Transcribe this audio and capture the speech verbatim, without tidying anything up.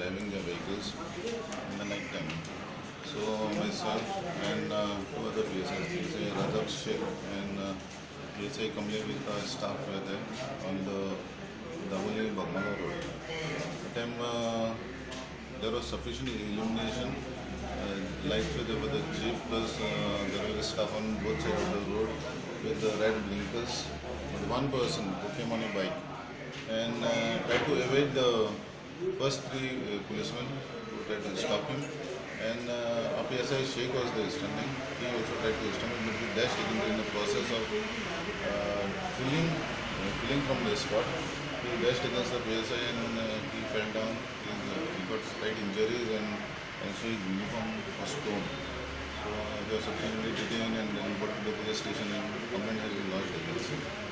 driving their vehicles in the night time. So myself and uh, two other P S Is, P S I Radhak Sheikh and uh, P S I Kamle with our staff were there on the Daboli Bagmala road. At the time uh, there was sufficient illumination, uh, lights were there with the jeep, plus uh, there was staff on both sides of the road with the red blinkers. But one person who came on a bike and uh, tried to evade the first three uh, policemen who tried to stop him. And uh, our P S I Sheikh was there standing. He also tried to stop him, but he dashed again in the process of uh, fleeing, uh, fleeing from the spot. He dashed against the P S I and uh, he fell down. He, uh, he got slight injuries and also his uniform was torn. So uh, they were subsequently detained and then brought to the police station and complaint has been lodged against him.